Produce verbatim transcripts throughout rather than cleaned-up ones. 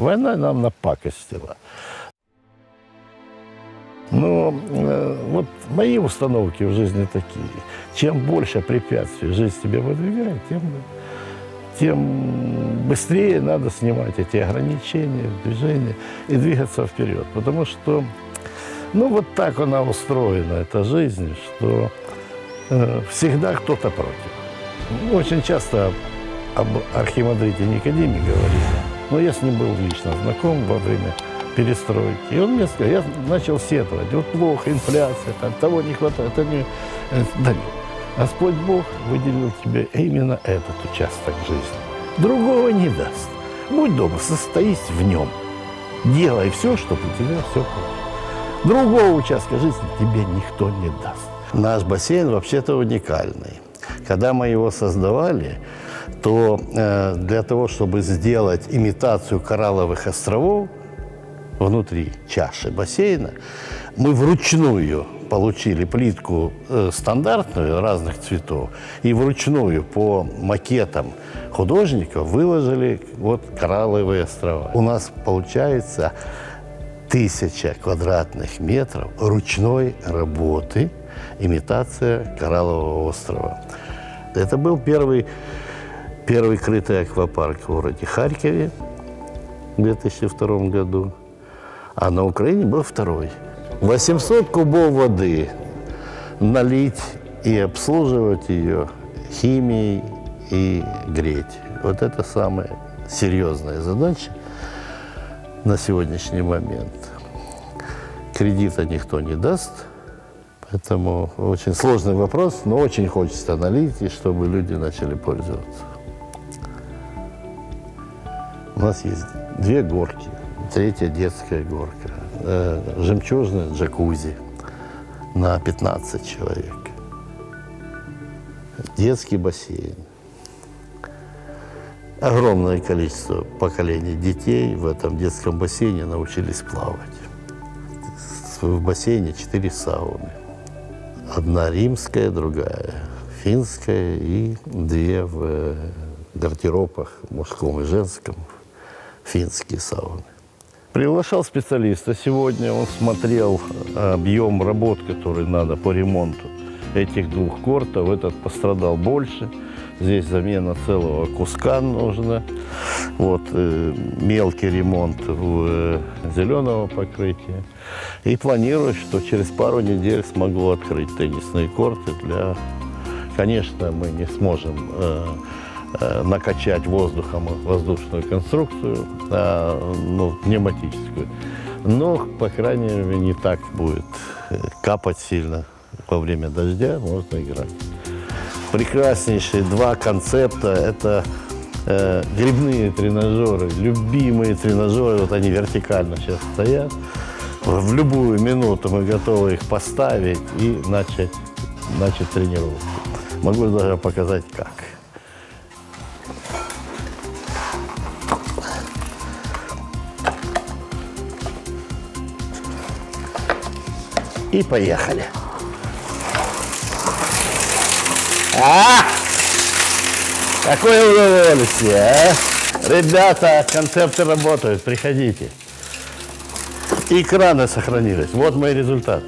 Война нам напакостила. Но э, вот мои установки в жизни такие. Чем больше препятствий жизнь тебе выдвигает, тем, тем быстрее надо снимать эти ограничения, движения и двигаться вперед. Потому что, ну, вот так она устроена, эта жизнь, что э, всегда кто-то против. Очень часто об архимандрите Никодиме говорили, но я с ним был лично знаком во время перестройки. И он мне сказал, я начал сетовать, вот плохо, инфляция, там, того не хватает. Это не... Да нет, Господь Бог выделил тебе именно этот участок жизни. Другого не даст. Будь дома, состоись в нем. Делай все, чтобы у тебя все получилось. Другого участка жизни тебе никто не даст. Наш бассейн вообще-то уникальный. Когда мы его создавали, то э, для того, чтобы сделать имитацию коралловых островов, внутри чаши бассейна, мы вручную получили плитку э, стандартную, разных цветов, и вручную по макетам художников выложили вот коралловые острова. У нас получается тысяча квадратных метров ручной работы, имитация кораллового острова. Это был первый, первый крытый аквапарк в городе Харькове в две тысячи втором году. А на Украине был второй. восемьсот кубов воды налить и обслуживать ее химией и греть. Вот это самая серьезная задача на сегодняшний момент. Кредита никто не даст, поэтому очень сложный вопрос, но очень хочется налить, и чтобы люди начали пользоваться. У нас есть две горки. Третья детская горка, э, жемчужная джакузи на пятнадцать человек, детский бассейн. Огромное количество поколений детей в этом детском бассейне научились плавать. В бассейне четыре сауны. Одна римская, другая финская и две в гардеробах мужском и женском финские сауны. Приглашал специалиста сегодня, он смотрел объем работ, который надо по ремонту этих двух кортов. Этот пострадал больше. Здесь замена целого куска нужна. Вот, э, мелкий ремонт в, э, зеленого покрытия. И планирую, что через пару недель смогу открыть теннисные корты для... Конечно, мы не сможем... Э, накачать воздухом воздушную конструкцию, а, ну, пневматическую. Но, по крайней мере, не так будет капать сильно во время дождя, можно играть. Прекраснейшие два концепта – это э, грибные тренажеры, любимые тренажеры, вот они вертикально сейчас стоят. В любую минуту мы готовы их поставить и начать, начать тренировку. Могу даже показать, как. И поехали. А! Какое удовольствие, а? Ребята, концепты работают, приходите. И краны сохранились. Вот мой результат.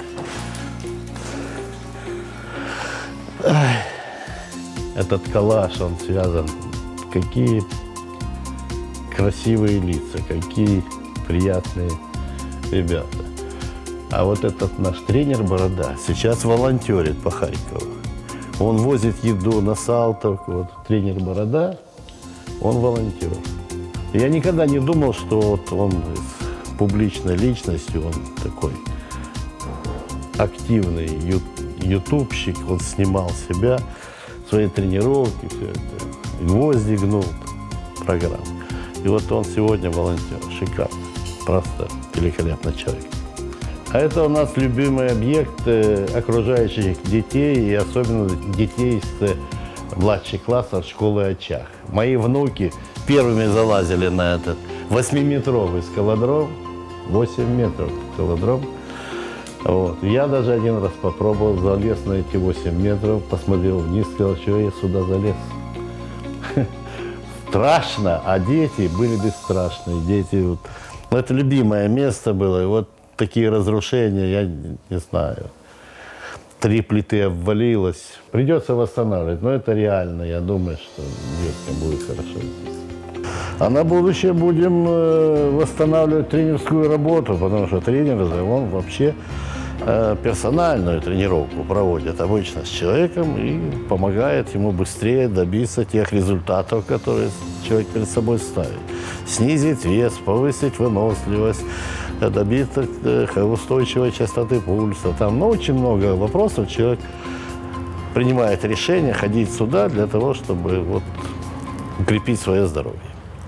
Этот коллаж, он связан. Какие красивые лица, какие приятные ребята. А вот этот наш тренер Борода сейчас волонтерит по Харькову. Он возит еду на Салтовку. Вот тренер Борода, он волонтер. Я никогда не думал, что вот он с публичной личностью, он такой активный ю, ютубщик, он снимал себя, свои тренировки, все это, гвозди гнул, программу. И вот он сегодня волонтер, шикарно, просто великолепный человек. А это у нас любимый объект окружающих детей, и особенно детей из младших классов школы «Очаг». Мои внуки первыми залазили на этот восьмиметровый скалодром, восемь метров скалодром. Вот. Я даже один раз попробовал, залез на эти восемь метров, посмотрел вниз, сказал, что я сюда залез. страшно, а дети были бесстрашные. Дети, вот, это любимое место было. И вот такие разрушения, я не знаю. Три плиты обвалилось. Придется восстанавливать, но это реально. Я думаю, что деткам будет хорошо. А на будущее будем восстанавливать тренерскую работу, потому что тренер, он вообще персональную тренировку проводит обычно с человеком и помогает ему быстрее добиться тех результатов, которые человек перед собой ставит. Снизить вес, повысить выносливость, добиться устойчивой частоты пульса. Там ну, очень много вопросов. Человек принимает решение ходить сюда для того, чтобы вот, укрепить свое здоровье.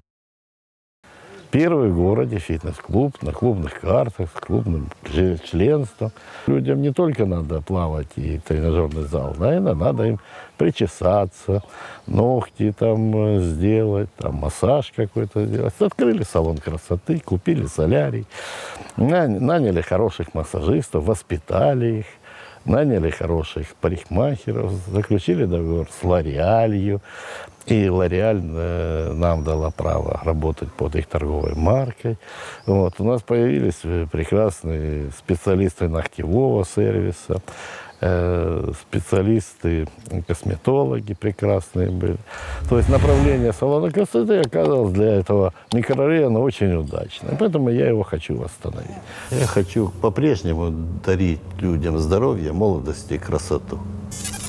Первый в городе фитнес-клуб на клубных картах, с клубным членством. Людям не только надо плавать и тренажерный зал, наверное, надо им причесаться, ногти там сделать, там массаж какой-то сделать. Открыли салон красоты, купили солярий, наняли хороших массажистов, воспитали их, наняли хороших парикмахеров, заключили договор с Лореалью. И Лореаль э, нам дала право работать под их торговой маркой. Вот. У нас появились прекрасные специалисты ногтевого сервиса, э, специалисты, косметологи прекрасные были. То есть направление салона красоты оказалось для этого микрорайона очень удачным. Поэтому я его хочу восстановить. Я хочу по-прежнему дарить людям здоровье, молодость и красоту.